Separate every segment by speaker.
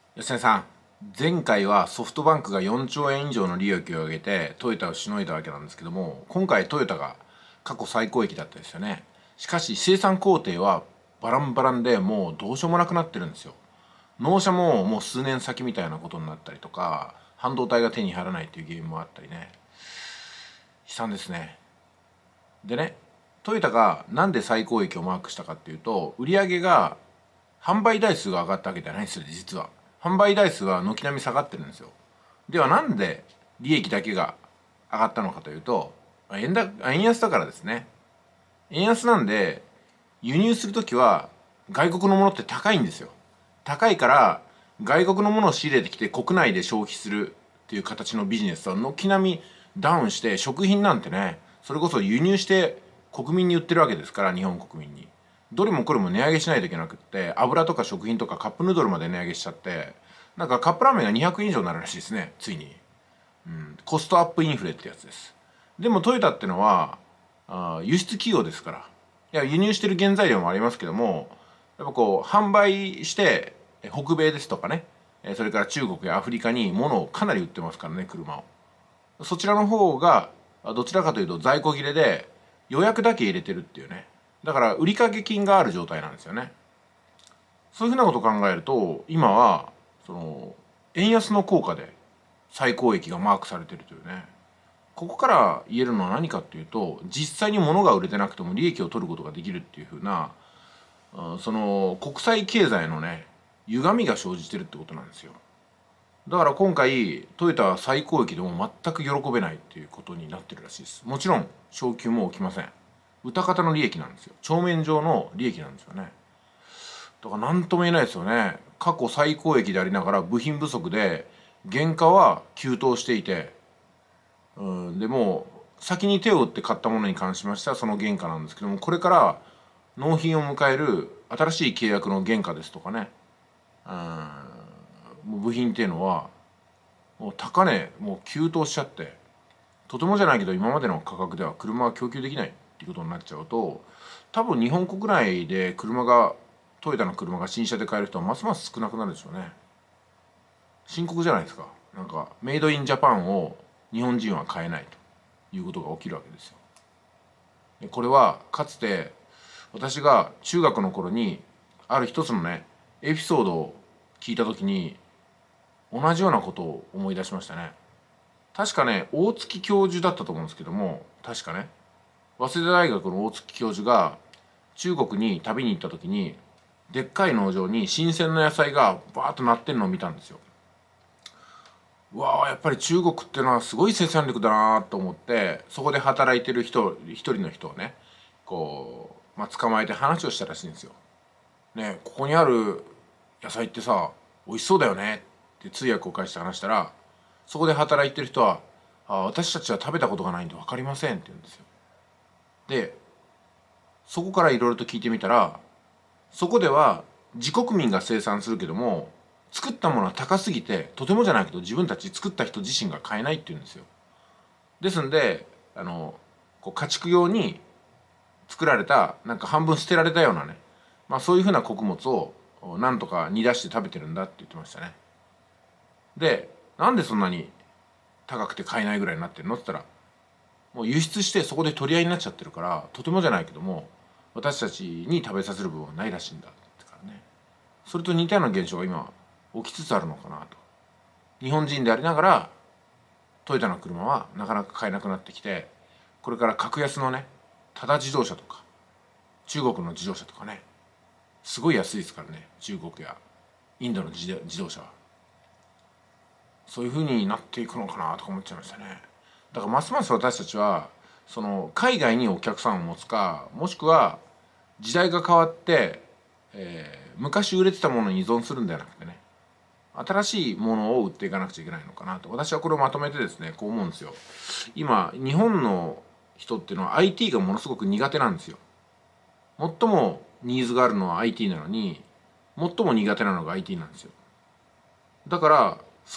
Speaker 1: 吉根さん、前回はソフトバンクが4兆円以上の利益を上げてトヨタをしのいだわけなんですけども、今回トヨタが過去最高益だったですよね。しかし生産工程はバランバランでもうどうしようもなくなってるんですよ。納車ももう数年先みたいなことになったりとか、半導体が手に入らないという原因もあったりね。悲惨ですね。でね、トヨタがなんで最高益をマークしたかっていうと、売上が販売台数が上がったわけじゃないんですよ、実は。販売台数は軒並み下がってるんですよ。ではなんで利益だけが上がったのかというと、円安だからですね。円安なんで、輸入するときは外国のものって高いんですよ。高いから外国のものを仕入れてきて国内で消費するっていう形のビジネスは軒並みダウンして、食品なんてね、それこそ輸入して国民に売ってるわけですから、日本国民に。どれもこれも値上げしないといけなくって、油とか食品とかカップヌードルまで値上げしちゃって、なんかカップラーメンが200円以上になるらしいですね、ついに。コストアップインフレってやつです。でもトヨタってのは輸出企業ですから、いや輸入してる原材料もありますけども、やっぱこう販売して北米ですとかね、それから中国やアフリカに物をかなり売ってますからね、車を。そちらの方がどちらかというと在庫切れで予約だけ入れてるっていうね。だから売掛金がある状態なんですよね。そういうふうなことを考えると、今はその円安の効果で最高益がマークされてるというね。ここから言えるのは何かっていうと、実際に物が売れてなくても利益を取ることができるっていうふうな、その国際経済のね、歪みが生じてるってことなんですよ。だから今回トヨタは最高益でも全く喜べないっていうことになってるらしいです。もちろん昇給も起きません。歌方の利益なんですよ。帳面上の利益なんですよね。だから何とも言えないですよね。過去最高益でありながら部品不足で原価は急騰していて、でも先に手を打って買ったものに関しましてはその原価なんですけども、これから納品を迎える新しい契約の原価ですとかね、もう部品っていうのはもう高値もう急騰しちゃって、とてもじゃないけど今までの価格では車は供給できないっていうことになっちゃうと、多分日本国内でトヨタの車が新車で買える人はますます少なくなるでしょうね。深刻じゃないですか。なんかメイドインジャパンを日本人は買えないということが起きるわけですよ。でこれはかつて私が中学の頃にある一つのねエピソードを聞いた時に同じようなことを思い出しましたね。確かね、大月教授だったと思うんですけども、確かね、早稲田大学の大月教授が中国に旅に行った時に、でっかい農場に新鮮な野菜がバーッとなってるのを見たんですよ。うわあ、やっぱり中国ってのはすごい生産力だなと思って、そこで働いてる一人の人をね、捕まえて話をしたらしいんですよ。ね、ここにある野菜ってさ、美味しそうだよねって通訳を介して話したら、そこで働いてる人は私たちは食べたことがないんで分かりませんって言うんですよ。でそこからいろいろと聞いてみたら、そこでは自国民が生産するけども、作ったものは高すぎてとてもじゃないけど自分たち作った人自身が買えないって言うんですよ。ですんで家畜用に作られたなんか半分捨てられたようなね、そういうふうな穀物をなんとか煮出して食べてるんだって言ってましたね。でなんでそんなに高くて買えないぐらいになってるのって言ったら、もう輸出してそこで取り合いになっちゃってるから、とてもじゃないけども私たちに食べさせる部分はないらしいんだってからね。それと似たような現象が今起きつつあるのかなと。日本人でありながらトヨタの車はなかなか買えなくなってきて、これから格安のねタダ自動車とか中国の自動車とかね、すごい安いですからね、中国やインドの自動車は。そういう風になっていくのかなとか思っちゃいましたね。だからますます私たちはその海外にお客さんを持つか、もしくは時代が変わって、昔売れてたものに依存するんではなくてね、新しいものを売っていかなくちゃいけないのかなと、私はこれをまとめてですねこう思うんですよ。今日本の人っていうのは IT がものすごく苦手なんですよ。最もニーズがあるのは IT なのに、最も苦手なのが IT なんですよ。だから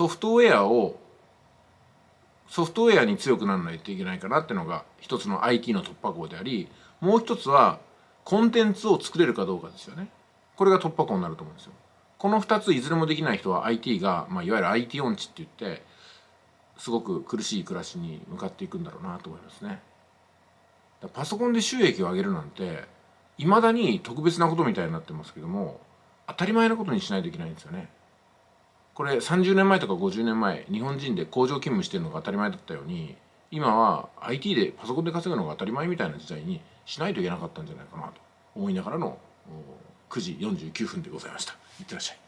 Speaker 1: ソフトウェアに強くならないといけないかなっていうのが一つの IT の突破口であり、もう一つはコンテンツを作れるかどうかですよね。これが突破口になると思うんですよ。 この2ついずれもできない人は IT が、いわゆる IT 音痴って言ってすごく苦しい暮らしに向かっていくんだろうなと思いますね。パソコンで収益を上げるなんていまだに特別なことみたいになってますけども、当たり前のことにしないといけないんですよね。これ30年前とか50年前日本人で工場勤務してるのが当たり前だったように、今は IT でパソコンで稼ぐのが当たり前みたいな時代にしないといけなかったんじゃないかなと思いながらの9時49分でございました。いってらっしゃい。